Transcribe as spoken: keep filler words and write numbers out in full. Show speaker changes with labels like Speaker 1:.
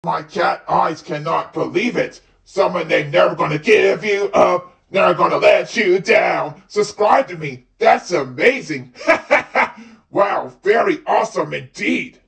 Speaker 1: My cat eyes cannot believe it. Someone they never gonna give you up, never gonna let you down. Subscribe to me. That's amazing. Wow, very awesome indeed.